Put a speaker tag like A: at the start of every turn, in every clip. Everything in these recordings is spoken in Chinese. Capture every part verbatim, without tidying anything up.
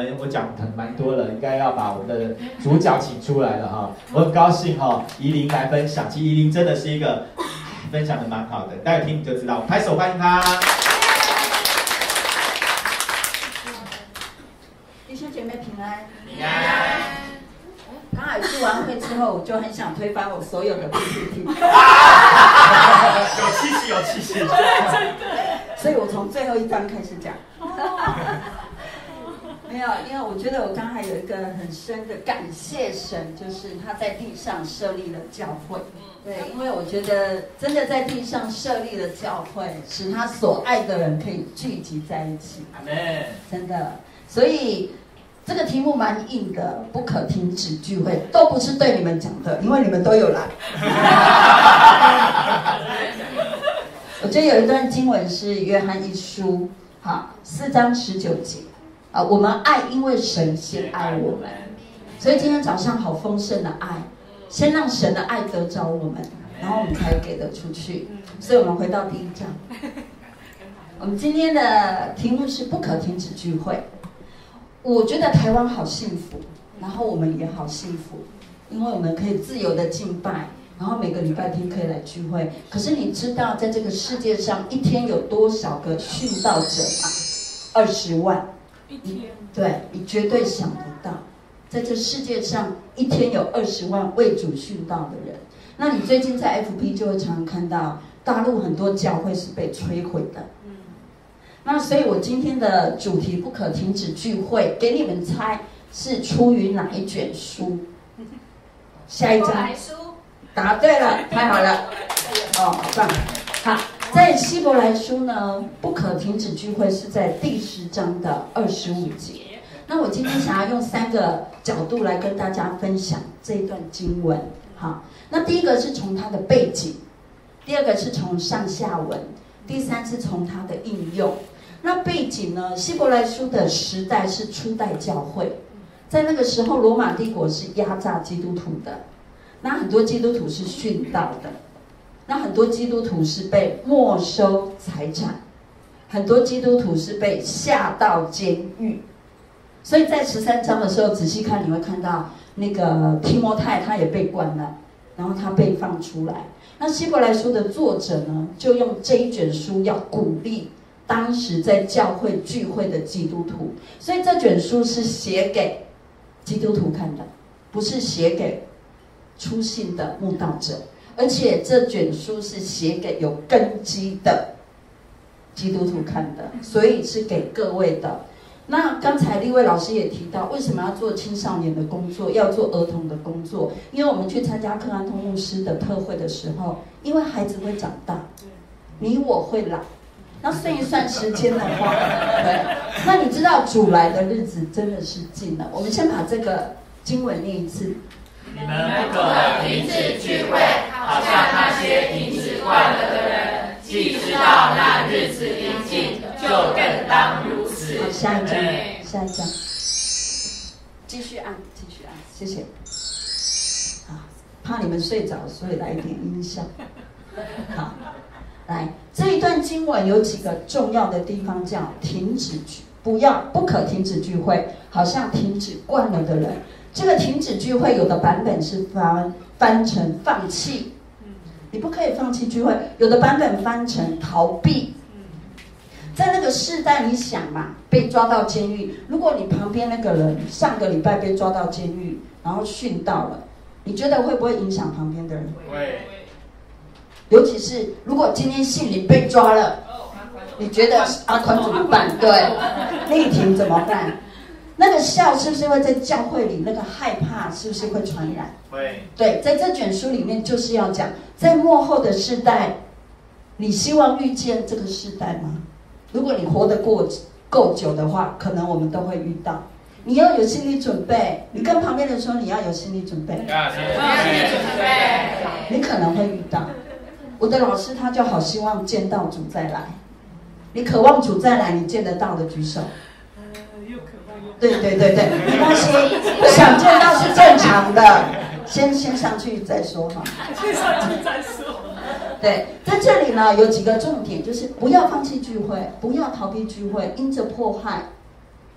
A: 们我讲的蛮多了，应该要把我们的主角请出来了哈。我很高兴哈，怡琳来分享，其实怡琳真的是一个分享的蛮好的，待会听你就知道，拍手欢迎她。
B: 弟兄姐妹平安，
C: 平安。
B: 刚好聚完会之后，我就很想推翻我所有的 P P T。
A: 有气势，有气势。
B: 所以我从最后一章开始讲。没有，因为我觉得我刚才有一个很深的感谢神，就是他在地上设立了教会。对，因为我觉得真的在地上设立了教会，使他所爱的人可以聚集在一起。
A: 阿们。
B: 真的，所以这个题目蛮硬的，不可停止聚会，都不是对你们讲的，因为你们都有来。我觉得有一段经文是约翰一书，好，四章十九节，啊，我们爱，因为神先爱我们，所以今天早上好丰盛的爱，先让神的爱得着我们，然后我们才给得出去。所以我们回到第一章，我们今天的题目是不可停止聚会。我觉得台湾好幸福，然后我们也好幸福，因为我们可以自由的敬拜。然后每个礼拜天可以来聚会，可是你知道在这个世界上一天有多少个殉道者吗？二十万。
C: 一天。
B: 对，你绝对想不到，在这世界上一天有二十万为主殉道的人。那你最近在 F B 就会常常看到大陆很多教会是被摧毁的。嗯。那所以我今天的主题不可停止聚会，给你们猜是出于哪一卷书？下一章。答对了，太好了，哦，好棒！好，在希伯来书呢，不可停止聚会是在第十章的二十五节。那我今天想要用三个角度来跟大家分享这一段经文。好，那第一个是从它的背景，第二个是从上下文，第三是从它的应用。那背景呢，希伯来书的时代是初代教会，在那个时候，罗马帝国是压榨基督徒的。那很多基督徒是殉道的，那很多基督徒是被没收财产，很多基督徒是被下到监狱。所以在十三章的时候仔细看，你会看到那个提摩太他也被关了，然后他被放出来。那希伯来书的作者呢，就用这一卷书要鼓励当时在教会聚会的基督徒，所以这卷书是写给基督徒看的，不是写给初信的慕道者，而且这卷书是写给有根基的基督徒看的，所以是给各位的。那刚才立位老师也提到，为什么要做青少年的工作，要做儿童的工作？因为我们去参加克安通牧师的特会的时候，因为孩子会长大，你我会老，那算一算时间的话，对，那你知道主来的日子真的是近了。我们先把这个经文念一次。
C: 你们不可停止聚会，好像那些停止惯了的人，既知道那日子临近，就更当如此。
B: 好，下一章，下一章，继续按，继续按，谢谢。好，怕你们睡着，所以来一点音效。好，来这一段经文有几个重要的地方，叫停止聚，不要不可停止聚会，好像停止惯了的人。这个停止聚会，有的版本是翻翻成放弃，你不可以放弃聚会；有的版本翻成逃避。在那个世代，你想嘛，被抓到监狱，如果你旁边那个人上个礼拜被抓到监狱，然后殉道了，你觉得会不会影响旁边的人？
A: 会。
B: 尤其是如果今天信林被抓了，你觉得阿宽怎么办？对，丽婷怎么办？那个笑是不是会在教会里？那个害怕是不是会传染？
A: 会。
B: 对，在这卷书里面就是要讲，在末后的世代，你希望遇见这个世代吗？如果你活得过够久的话，可能我们都会遇到。你要有心理准备，你跟旁边的人说你要有心理准备。
C: 要有心理准备。
B: 你可能会遇到。我的老师他就好希望见到主再来。你渴望主再来，你见得到的举手。对对对对，没关系，不想见到是正常的，先先上去再说哈。
C: 先上去再说。
B: 对，在这里呢有几个重点，就是不要放弃聚会，不要逃避聚会，因着迫害，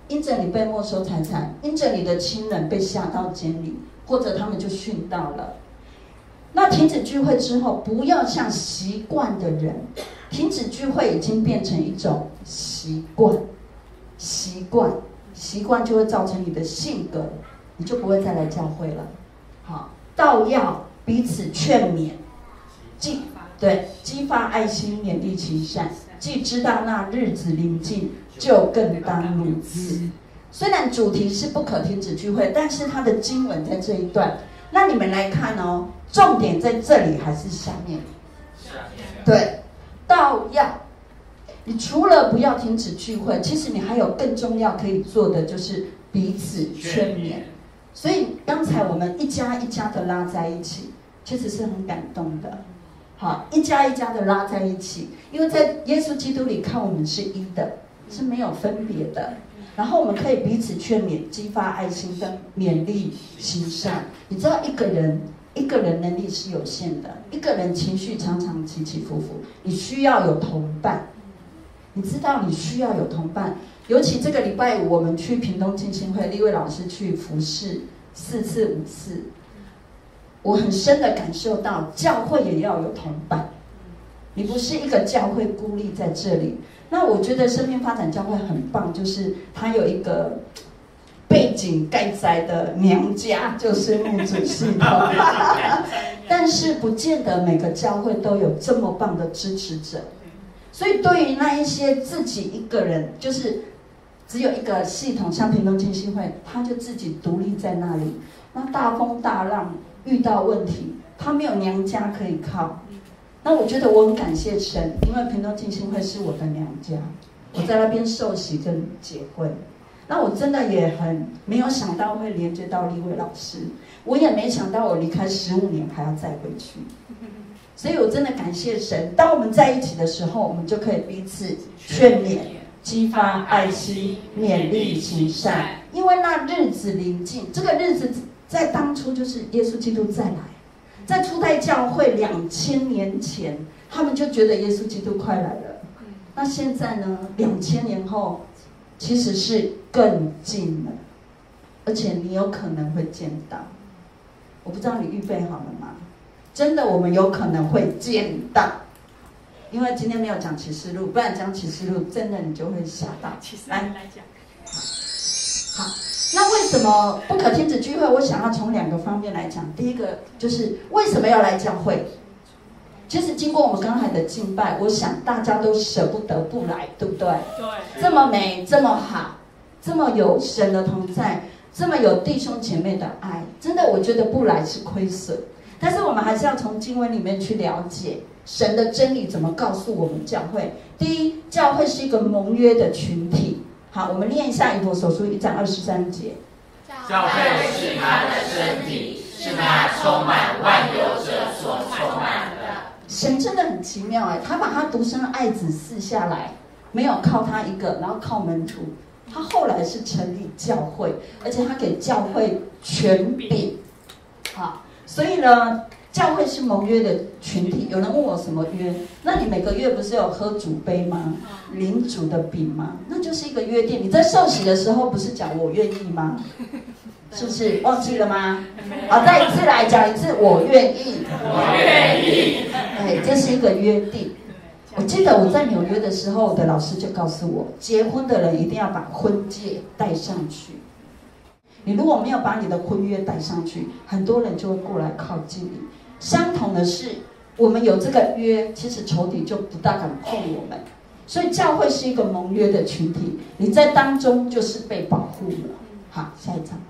B: 因着你被没收财产，因着你的亲人被下到监里，或者他们就殉道了。那停止聚会之后，不要像习惯的人，停止聚会已经变成一种习惯，习惯，习惯就会造成你的性格，你就不会再来教会了。好，倒要彼此劝勉，既对激发爱心，勉励其善，既知道那日子临近，就更当如此。虽然主题是不可停止聚会，但是它的经文在这一段。那你们来看哦，重点在这里还是下面？对，倒要。你除了不要停止聚会，其实你还有更重要可以做的，就是彼此劝勉。所以刚才我们一家一家的拉在一起，其实是很感动的。好，一家一家的拉在一起，因为在耶稣基督里看我们是一的，是没有分别的。然后我们可以彼此劝勉，激发爱心跟勉励行善。你知道一个人一个人能力是有限的，一个人情绪常常起起伏伏，你需要有同伴。你知道你需要有同伴，尤其这个礼拜五我们去屏东浸信会，立位老师去服侍四次五次，我很深的感受到教会也要有同伴。你不是一个教会孤立在这里。那我觉得生命发展教会很棒，就是它有一个背景盖载的娘家，就是牧主系统。但是不见得每个教会都有这么棒的支持者。所以对于那一些自己一个人，就是只有一个系统，像屏东浸信会，他就自己独立在那里。那大风大浪遇到问题，他没有娘家可以靠。那我觉得我很感谢神，因为屏东浸信会是我的娘家，我在那边受洗跟结婚。那我真的也很没有想到会连接到立位老师，我也没想到我离开十五年还要再回去。所以我真的感谢神，当我们在一起的时候，我们就可以彼此劝勉，激发爱心，勉励行善。因为那日子临近，这个日子在当初就是耶稣基督再来，在初代教会两千年前，他们就觉得耶稣基督快来了。那现在呢？两千年后，其实是更近了，而且你有可能会见到。我不知道你预备好了吗？真的，我们有可能会见到，因为今天没有讲启示录，不然讲启示录，真的你就会吓到。来来讲，好，那为什么不可停止聚会？我想要从两个方面来讲。第一个就是为什么要来教会？其实经过我们刚才的敬拜，我想大家都舍不得不来，对不对？对。这么美，这么好，这么有神的同在，这么有弟兄姐妹的爱，真的，我觉得不来是亏损。但是我们还是要从经文里面去了解神的真理怎么告诉我们教会。第一，教会是一个盟约的群体。好，我们念一下以弗所书一章二十三节。
C: 教会是他的身体，是那充满万有者所充满的。
B: 神真的很奇妙哎，他把他独生的爱子赐下来，没有靠他一个，然后靠门徒。他后来是成立教会，而且他给教会权柄。好。所以呢，教会是盟约的群体。有人问我什么约？那你每个月不是有喝主杯吗？领主的饼吗？那就是一个约定。你在受洗的时候不是讲我愿意吗？是不是忘记了吗？好，再一次来讲一次，我愿意。
C: 我愿意。
B: 哎，这是一个约定。我记得我在纽约的时候，我的老师就告诉我，结婚的人一定要把婚戒带上去。你如果没有把你的婚约带上去，很多人就会过来靠近你。相同的是，我们有这个约，其实仇敌就不大敢碰我们。所以教会是一个盟约的群体，你在当中就是被保护了。好，下一章。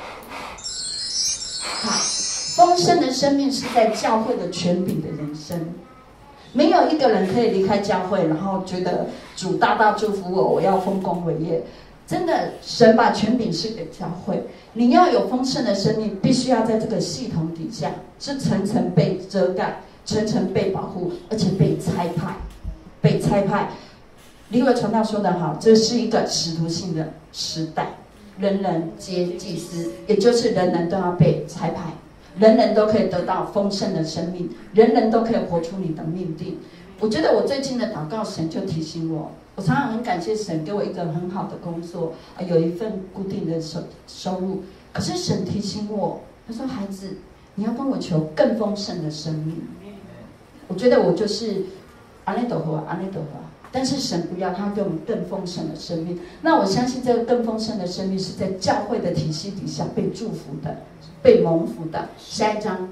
B: 好，丰盛的生命是在教会的权柄的人生。没有一个人可以离开教会，然后觉得主大大祝福我，我要丰功伟业。真的，神把权柄是给教会。你要有丰盛的生命，必须要在这个系统底下，是层层被遮盖，层层被保护，而且被差派，被差派。立位传道说得好，这是一个使徒性的时代，人人皆祭司，也就是人人都要被差派，人人都可以得到丰盛的生命，人人都可以活出你的命定。 我觉得我最近的祷告，神就提醒我，我常常很感谢神给我一个很好的工作，啊，有一份固定的收收入。可是神提醒我，他说：“孩子，你要跟我求更丰盛的生命。”我觉得我就是阿内斗和阿内斗和，但是神不要，他给我们更丰盛的生命。那我相信这个更丰盛的生命是在教会的体系底下被祝福的、被蒙福的。下一章，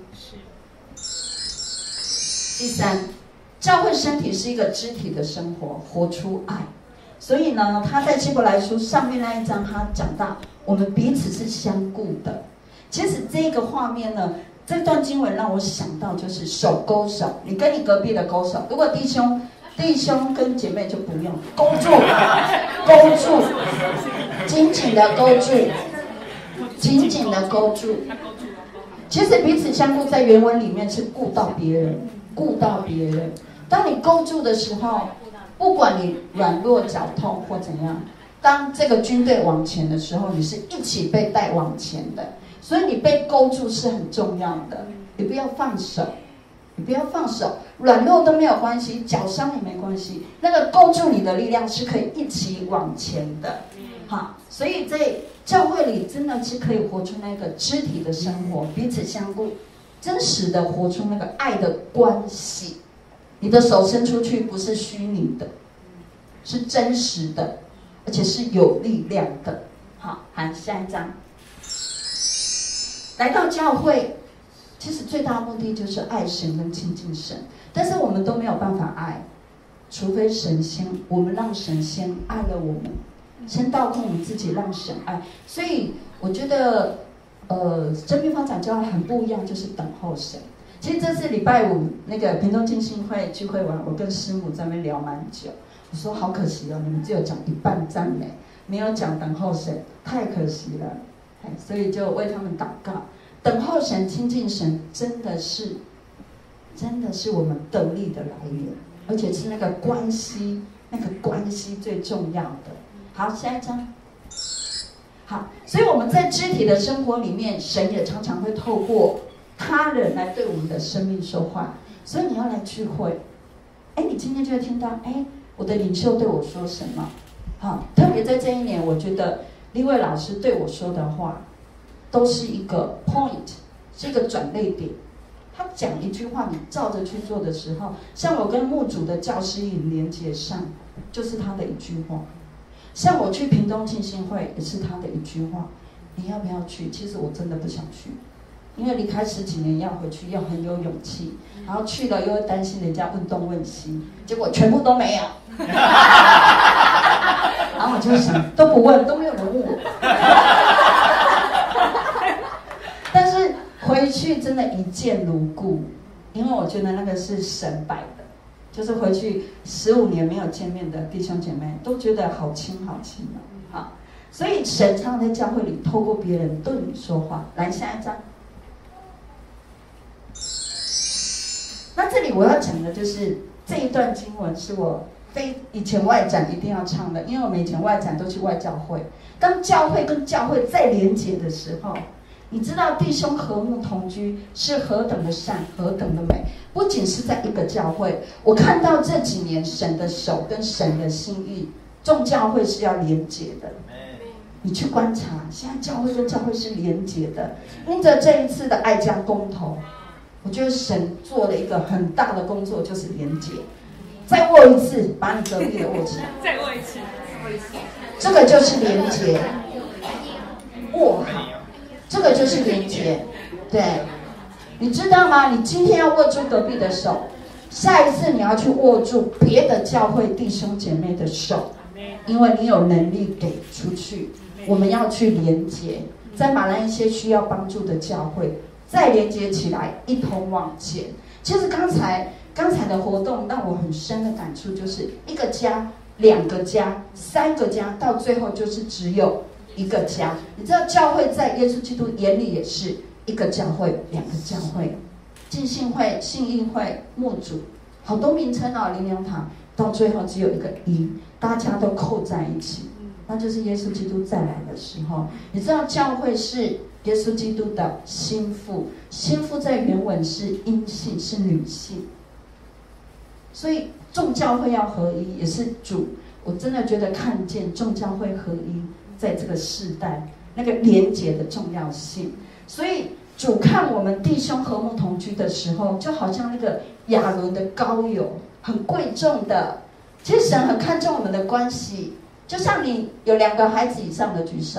B: 第三。教会身体是一个肢体的生活，活出爱。所以呢，他在希伯来书上面那一章，他讲到我们彼此是相顾的。其实这个画面呢，这段经文让我想到就是手勾手，你跟你隔壁的勾手。如果弟兄弟兄跟姐妹就不用勾住，勾住，紧紧的勾住，紧紧的勾住。其实彼此相顾在原文里面是顾到别人，顾到别人。当你勾住的时候，不管你软弱脚痛或怎样，当这个军队往前的时候，你是一起被带往前的。所以你被勾住是很重要的，你不要放手，你不要放手，软弱都没有关系，脚伤也没关系，那个勾住你的力量是可以一起往前的。好，所以在教会里真的是可以活出那个肢体的生活，彼此相顾，真实的活出那个爱的关系。你的手伸出去不是虚拟的，是真实的，而且是有力量的。好，好，下一章。来到教会，其实最大的目的就是爱神跟亲近神，但是我们都没有办法爱，除非神先，我们让神先爱了我们，先倒空我们自己，让神爱。所以我觉得，呃，生命发展教会很不一样，就是等候神。其实这次礼拜五那个屏东浸信会聚会完，我跟师母在那边聊蛮久。我说好可惜哦，你们只有讲一半赞美，没有讲等候神，太可惜了。所以就为他们祷告。等候神、亲近神，真的是，真的是我们得力的来源，而且是那个关系，那个关系最重要的。好，下一章。好，所以我们在肢体的生活里面，神也常常会透过他人来对我们的生命说话。所以你要来聚会，哎，你今天就会听到，哎，我的领袖对我说什么？好，特别在这一年，我觉得立位老师对我说的话，都是一个 point， 是一个转捩点。他讲一句话，你照着去做的时候，像我跟牧主的教师营连结上，就是他的一句话。像我去屏东浸信会，也是他的一句话。你要不要去？其实我真的不想去，因为离开十几年要回去，要很有勇气，然后去了又会担心人家问东问西，结果全部都没有。然后我就想，都不问，都没有人问我。但是回去真的一见如故，因为我觉得那个是神摆的，就是回去十五年没有见面的弟兄姐妹都觉得好亲好亲哦。好，所以神常常在教会里透过别人对你说话。来，下一章。那这里我要讲的就是这一段经文，是我非以前外展一定要唱的，因为我们以前外展都去外教会。当教会跟教会再连结的时候，你知道弟兄和睦同居是何等的善，何等的美。不仅是在一个教会，我看到这几年神的手跟神的心意，众教会是要连结的。你去观察，现在教会跟教会是连结的。因着这一次的爱家公投，我觉得神做了一个很大的工作，就是连结。再握一次，把你隔壁的握起来。
C: 再握一次，握一次。
B: 这个就是连结，握好。这个就是连结，对，你知道吗？你今天要握住隔壁的手，下一次你要去握住别的教会弟兄姐妹的手，因为你有能力给出去。我们要去连结，再把那一些需要帮助的教会再连结起来，一同往前。其实刚才刚才的活动让我很深的感触，就是一个家、两个家、三个家，到最后就是只有一个家。你知道教会在耶稣基督眼里也是一个教会，两个教会，浸信会、信义会、牧主，好多名称哦，灵粮堂，到最后只有一个一，大家都扣在一起，那就是耶稣基督再来的时候。你知道教会是耶稣基督的心腹，心腹在原文是阴性，是女性， 所以众教会要合一，也是主，我真的觉得看见众教会合一在这个世代那个连结的重要性。所以主看我们弟兄和睦同居的时候，就好像那个亚伦的膏油，很贵重的。其实神很看重我们的关系，就像你有两个孩子以上的举手。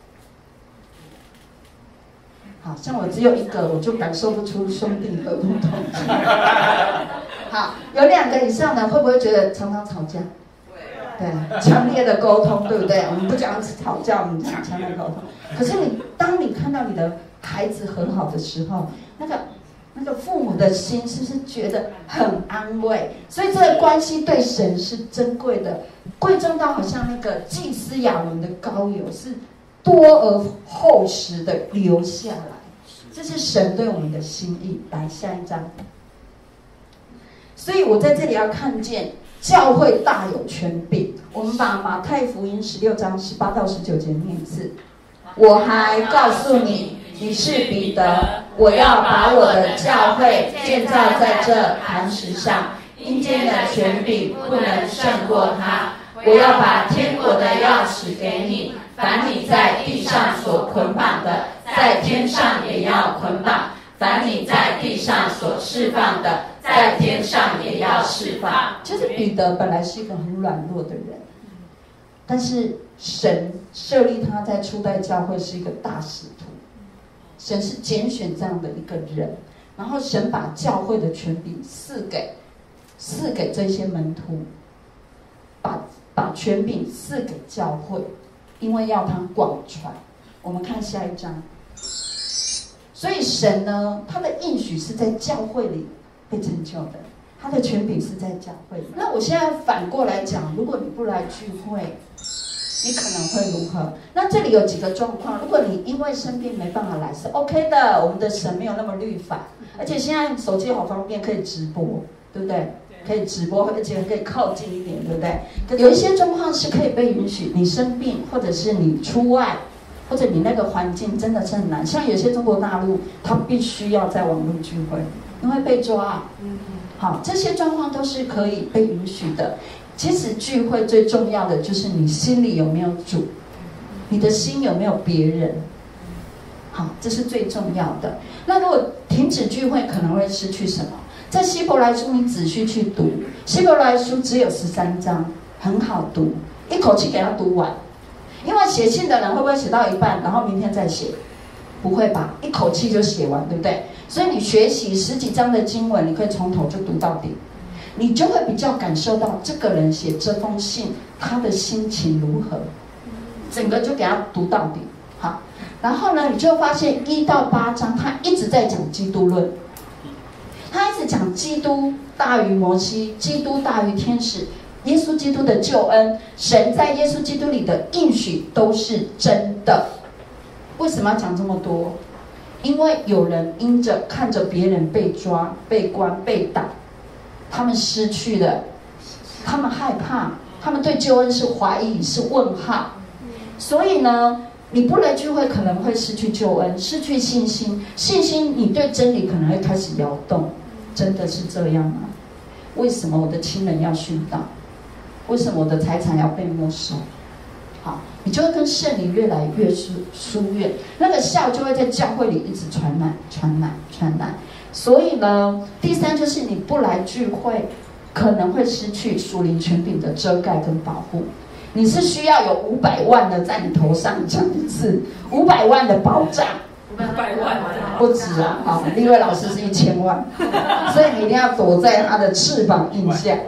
B: 好像我只有一个，我就感受不出兄弟和睦同居。好，有两个以上的，会不会觉得常常吵架？对，强烈的沟通，对不对？我们不讲吵架，我们讲强烈沟通。可是你，当你看到你的孩子和好的时候，那个那个父母的心是不是觉得很安慰？所以这个关系对神是珍贵的，贵重到好像那个祭司亚伦的膏油是多而厚实的流下来。这是神对我们的心意。来下一章。所以我在这里要看见教会大有权柄。我们把马太福音十六章十八到十九节念一次。我还告诉你，你是彼得，我要把我的教会建造在这磐石上，阴间的权柄不能胜过它。我要把天国的钥匙给你，凡你在地上所捆绑的，在天上也要捆绑；凡你在地上所释放的，在天上也要释放。就是彼得本来是一个很软弱的人，但是神设立他在初代教会是一个大使徒，神是拣选这样的一个人，然后神把教会的权柄赐给赐给这些门徒，把把权柄赐给教会，因为要他广传。我们看下一章。所以神呢，他的应许是在教会里被成就的，他的权柄是在教会里。那我现在反过来讲，如果你不来聚会，你可能会如何？那这里有几个状况。如果你因为生病没办法来，是 OK 的，我们的神没有那么律法，而且现在手机好方便，可以直播，对不对？可以直播，而且可以靠近一点，对不对？有一些状况是可以被允许，你生病，或者是你出外，或者你那个环境真的是很难。像有些中国大陆，他必须要在网络聚会，因为被抓。好，这些状况都是可以被允许的。其实聚会最重要的就是你心里有没有主，你的心有没有别人。好，这是最重要的。那如果停止聚会，可能会失去什么？在希伯来书你仔细去读，希伯来书只有十三章，很好读，一口气给它读完。因为写信的人会不会写到一半，然后明天再写？不会吧，一口气就写完，对不对？所以你学习十几章的经文，你可以从头就读到底，你就会比较感受到这个人写这封信他的心情如何，整个就给他读到底。好，然后呢，你就发现一到八章他一直在讲基督论。他一直讲基督大于摩西，基督大于天使，耶稣基督的救恩，神在耶稣基督里的应许都是真的。为什么要讲这么多？因为有人因着看着别人被抓、被关、被打，他们失去了，他们害怕，他们对救恩是怀疑、是问号。所以呢，你不来聚会可能会失去救恩，失去信心，信心你对真理可能会开始摇动。真的是这样吗？为什么我的亲人要殉道？为什么我的财产要被没收？好，你就会跟圣灵越来越疏疏远，那个笑就会在教会里一直传染、传染、传染。所以呢，第三就是你不来聚会，可能会失去属灵权柄的遮盖跟保护。你是需要有五百万的在你头上讲一次，五百万的保障。
C: 五百万
B: 不止啊！好，立位老师是一千万，所以你一定要躲在他的翅膀印下。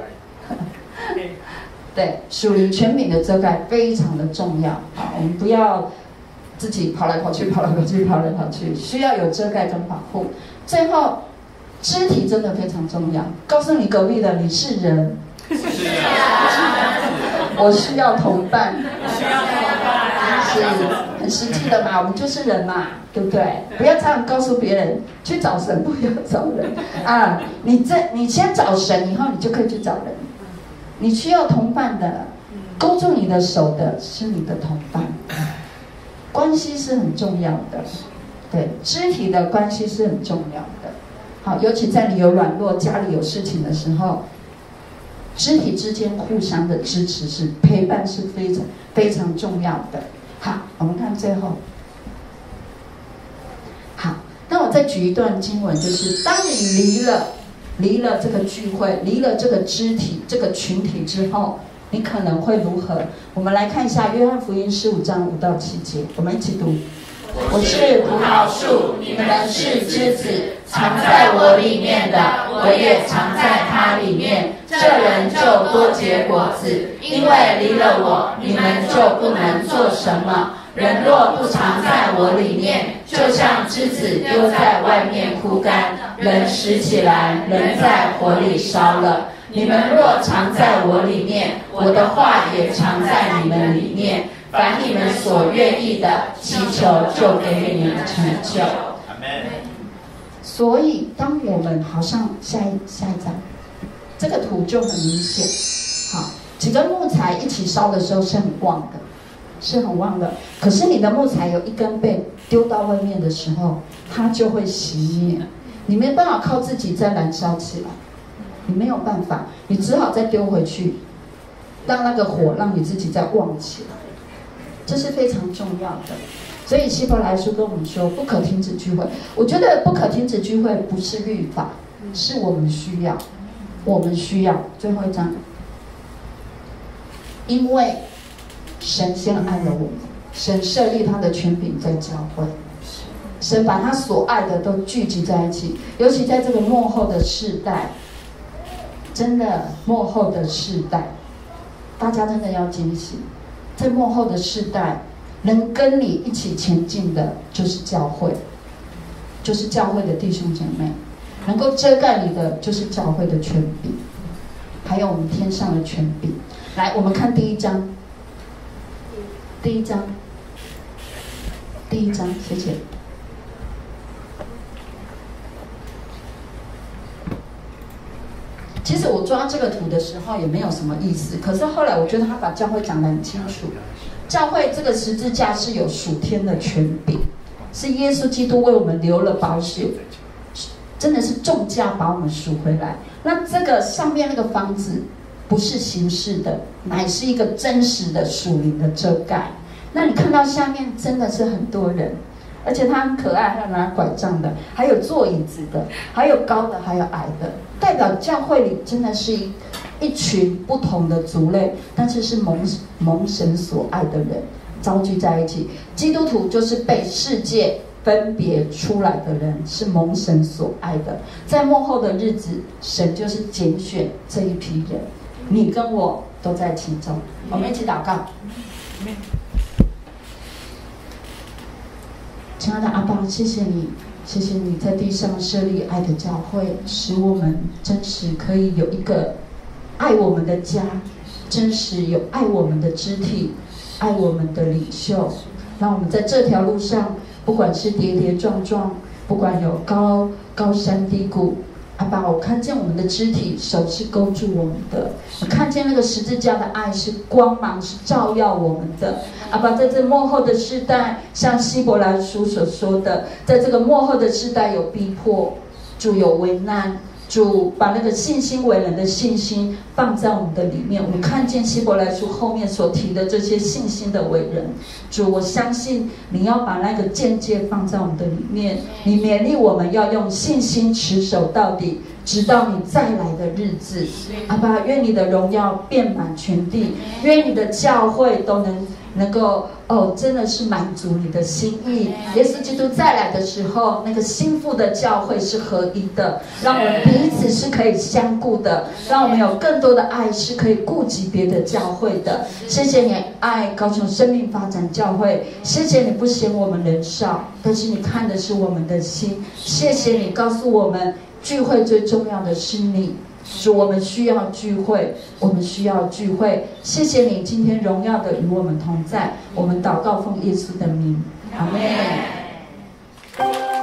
B: 对，属灵权柄的遮盖非常的重要。好，我们不要自己跑来跑去、跑来跑去、跑来跑去，需要有遮盖跟保护。最后，肢体真的非常重要。告诉你隔壁的，你是人，
C: 是啊，
B: 我需要同伴，
C: 需要同伴，
B: 是很实际的嘛，我们就是人嘛，对不对？不要常常告诉别人去找神，不要找人啊！你这你先找神，以后你就可以去找人。你需要同伴的，勾住你的手的是你的同伴。关系是很重要的，对，肢体的关系是很重要的。好，尤其在你有软弱、家里有事情的时候， 肢体之间互相的支持是陪伴是非常非常重要的。好，我们看最后。好，那我再举一段经文，就是当你离了离了这个聚会，离了这个肢体这个群体之后，你可能会如何？我们来看一下约翰福音十五章五到七节，我们一起读。
C: 我是葡萄树，你们是枝子，藏在我里面的，我也藏在他里面，这人就多结果子，因为离了我，你们就不能做什么。人若不藏在我里面，就像枝子丢在外面枯干，人拾起来，人在火里烧了。你们若藏在我里面，我的话也藏在你们里面。凡你们所愿意的，祈求就给你们成就。
B: 所以，当我们好像下一下一张，这个图就很明显。好，几根木材一起烧的时候是很旺的，是很旺的。可是你的木材有一根被丢到外面的时候，它就会熄灭。你没办法靠自己再燃烧起来，你没有办法，你只好再丢回去，让那个火让你自己再旺起来。这是非常重要的，所以希伯来书跟我们说不可停止聚会。我觉得不可停止聚会不是律法，是我们需要，我们需要。最后一章，因为神先爱了我们，神设立他的权柄在教会，神把他所爱的都聚集在一起，尤其在这个末后的世代，真的末后的世代，大家真的要惊喜。在末后的世代，能跟你一起前进的就是教会，就是教会的弟兄姐妹，能够遮盖你的就是教会的权柄，还有我们天上的权柄。来，我们看第一章，第一章，第一章，谢谢。其实我抓这个图的时候也没有什么意思，可是后来我觉得他把教会讲得很清楚。教会这个十字架是有属天的权柄，是耶稣基督为我们流了宝血，真的是重价把我们赎回来。那这个上面那个房子不是形式的，乃是一个真实的属灵的遮盖。那你看到下面真的是很多人，而且他很可爱，还有拿拐杖的，还有坐椅子的，还有高的，还有矮的，代表教会里真的是一一群不同的族类，但是是蒙蒙神所爱的人召集在一起。基督徒就是被世界分别出来的人，是蒙神所爱的。在末后的日子，神就是拣选这一批人，你跟我都在其中。我们一起祷告。亲爱的阿爸，谢谢你，谢谢你在地上设立爱的教会，使我们真实可以有一个爱我们的家，真实有爱我们的肢体，爱我们的领袖。让我们在这条路上，不管是跌跌撞撞，不管有高高山低谷，阿爸，我看见我们的肢体，手是勾住我们的，我看见那个十字架的爱是光芒，是照耀我们的。阿爸，在这末后的世代，像希伯来书所说的，在这个末后的世代有逼迫，主有危难，主把那个信心为人的信心放在我们的里面。我们看见希伯来书后面所提的这些信心的伟人，主，我相信你要把那个见解放在我们的里面，你勉励我们要用信心持守到底，直到你再来的日子。阿爸，愿你的荣耀遍满全地，愿你的教会都能能够哦，真的是满足你的心意。耶稣基督再来的时候，那个心腹的教会是合一的，让我们彼此是可以相顾的，让我们有更多的爱是可以顾及别的教会的。谢谢你爱高雄生命发展教会，谢谢你不嫌我们人少，但是你看的是我们的心。谢谢你告诉我们，聚会最重要的是你。主，我们需要聚会，我们需要聚会。谢谢你今天荣耀的与我们同在，我们祷告奉耶稣的名，阿们。